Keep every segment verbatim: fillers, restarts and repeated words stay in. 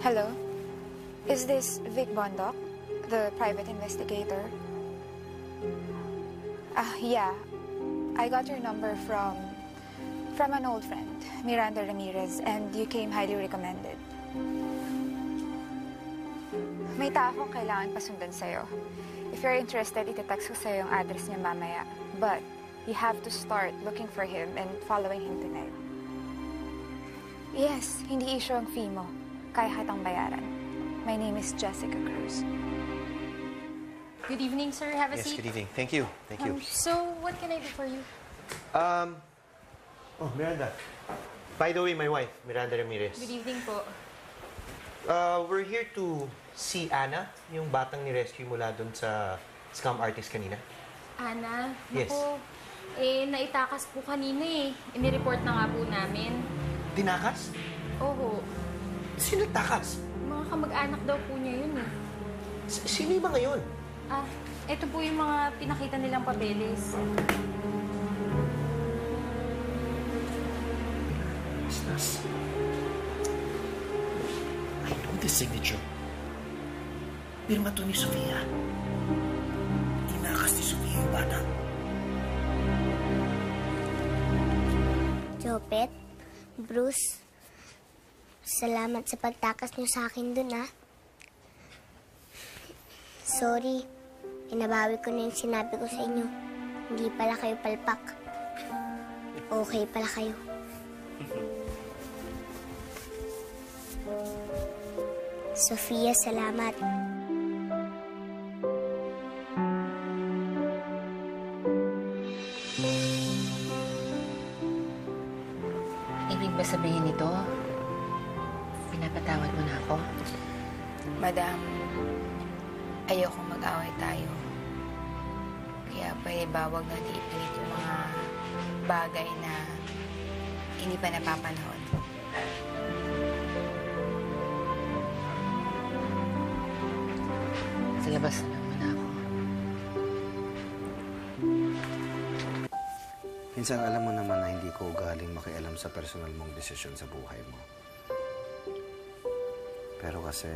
Hello? Is this Vic Bondoc, the private investigator? Ah, yeah. I got your number from... from an old friend, Miranda Ramirez, and you came highly recommended. May tao akong kailangan pasundan sa'yo. If you're interested, itetext ko sa'yo yung address niya mamaya. But you have to start looking for him and following him tonight. Yes, hindi issue ang fee mo. Kaya hatang bayaran. My name is Jessica Cruz. Good evening, sir. Have a yes, seat. Yes, good evening. Thank you. Thank you. Um, so, what can I do for you? Um, oh, Miranda. By the way, my wife, Miranda Ramirez. Good evening po. Uh, we're here to see Ana, yung batang ni-rescue mula dun sa scam artist kanina. Ana? Yes. Naku, eh, naitakas po kanina eh. Inireport na nga po namin. Dinakas? Oo. Sino takas? Mga kamag-anak daw po niya yun eh. S Sino yung mga yun? Ah, ito po yung mga pinakita nilang papeles. Business. I know this signature. Pirma to ni Sofia. Tinakas ni Sofia yung bata. Jopet, Bruce, salamat sa pagtakas niyo sa akin dun, ah. Sorry, inabawi ko na yung sinabi ko sa inyo. Hindi pala kayo palpak. Okay pala kayo. Sofia, salamat. Ibig ba sabihin nito, pinapatawad mo na ako? Madam, ayokong mag-away tayo. Kaya pwede ba wag natin ipilit yung mga bagay na hindi pa napapanahon. Sa labas na lang muna ako. Minsan alam mo naman na hindi ko galing makialam sa personal mong desisyon sa buhay mo. Pero kasi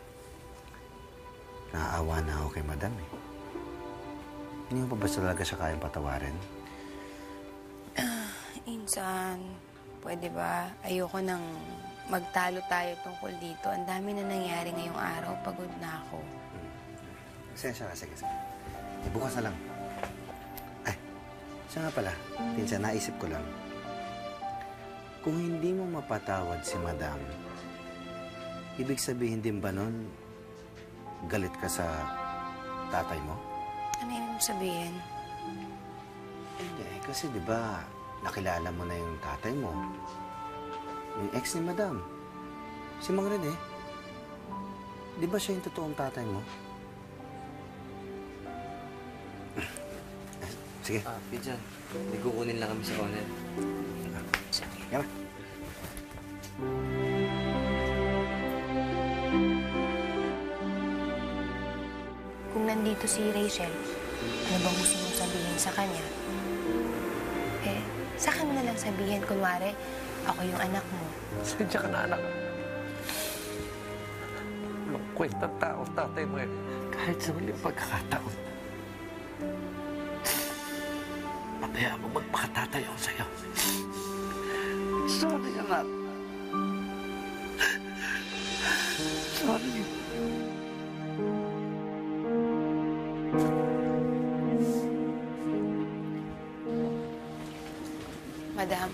naaawa na ako kay Madam eh. Hindi mo pa ba talaga siya kayang patawarin? Uh, insan, pwede ba? Ayoko nang magtalo tayo tungkol dito. Ang dami na nangyari ngayong araw. Pagod na ako. Hmm. Sige, sige, sige. Eh, bukas na lang. Ay, siya nga pala. Pinsan, naisip ko lang. Kung hindi mo mapatawad si Madam, ibig sabihin din ba nun, galit ka sa tatay mo? Ano yung sabihin? Hindi, kasi di ba nakilala mo na yung tatay mo. Yung ex ni Madam. Si Mang Rene. Di ba siya yung totoong tatay mo? Sige. Ah, Pinsan. May kukunin lang kami sa owner. Sige. Yaman. Kung nandito si Rachel, ano bang gusto mong sabihin sa kanya? Eh, sa akin mo na lang sabihin, kunwari, ako yung anak mo. Sadya ka na, anak. Walang kwentang tao, tatay mo eh. Kahit sa maling pagkakataon. Pabayaan mo magpakatatay ako sa'yo. Sorry, anak. Sorry. Madam.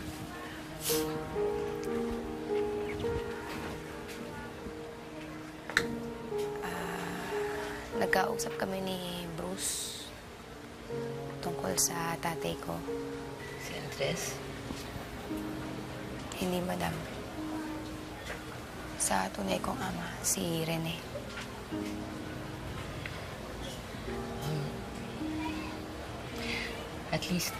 Uh, nagkausap kami ni Bruce tungkol sa tatay ko. Si Andres? Hindi, madam. Sa tunay kong ama, si Rene. Um, at least,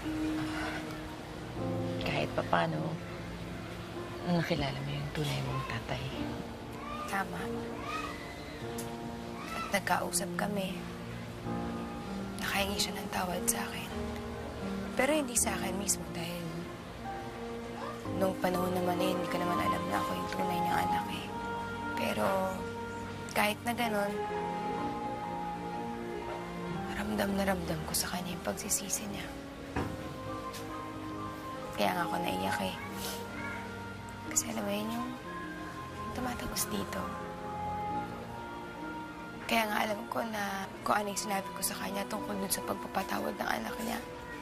kahit papano, nakilala mo yung tunay mong tatay. Tama. At nagkausap kami. Nakahingi siya ng tawad sa akin. Pero hindi sa akin mismo dahil nung panahon naman na yun, hindi ko naman alam na ako yung tunay niyang anak eh. Kay Pero kahit na ganon, ramdam na ramdam ko sa kanya yung pagsisisi niya. Kaya nga ako naiyak eh. Kasi alam mo yun yung tumatagos dito. Kaya nga alam ko na kung ano yung sinabi ko sa kanya tungkol dun sa pagpapatawad ng anak niya.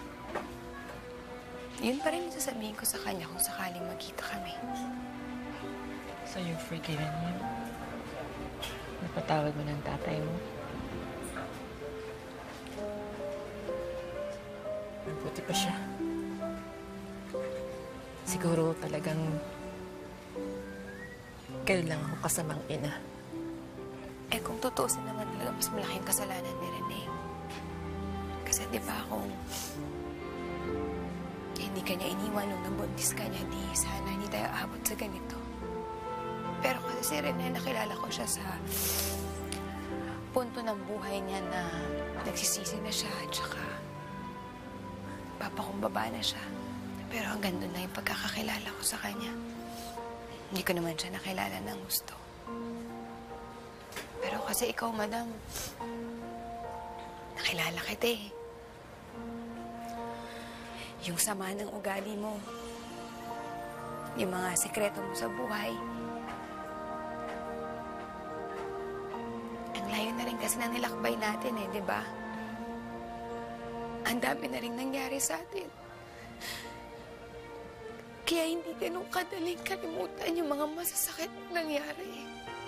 Yun pa rin yung sasabihin ko sa kanya kung sakaling magkita kami. So you've forgiven him? Napatawad mo ng tatay mo? Mabuti pa siya. Siguro talagang kailan ako kasamang ina. Eh kung tutuusin naman talaga, mas malaking kasalanan ni Rene. Kasi di ba kung hindi ka niya iniwan nung nabuntis ka niya, di sana hindi tayo abot sa ganito. Pero kasi si Rene, nakilala ko siya sa punto ng buhay niya na nagsisisi na siya at saka papakumbaba na siya. Pero hanggang doon na yung pagkakakilala ko sa kanya. Hindi ko naman siya nakilala ng gusto. Pero kasi ikaw, madam, nakilala kita eh. Yung sama ng ugali mo, yung mga sekreto mo sa buhay, ang layo na rin kasi na nilakbay natin eh, di ba? Ang dami na rin nangyari sa atin. Kaya hindi ganun kadaling kalimutan yung mga masasakit na nangyari.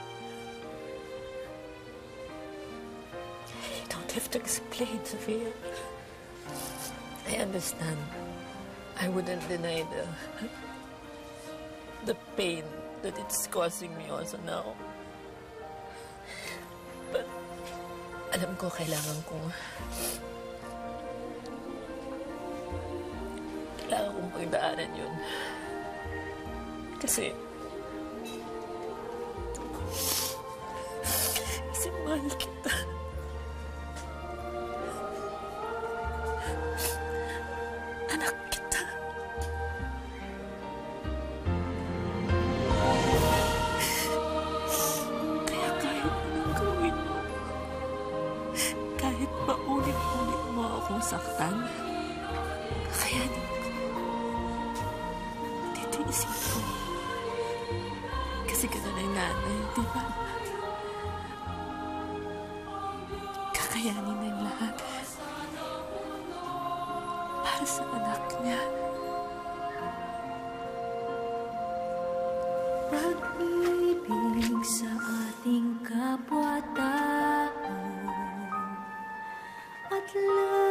You don't have to explain, Sophia. I understand. I wouldn't deny the the pain that it's causing me also now. But alam ko kailangan kong kailangan kong pagdaanan yun. Kasi kasi mahal kita. Anak kita. Kaya kahit anong gawin mo, kahit paulit-ulit mo akong saktan, kakayanin ko. Titiisin ko. Kasi ganun ang nanay, di ba? Kakayanin ng lahat. Para sa anak niya. Pag-ibig sa ating kapwa-tao at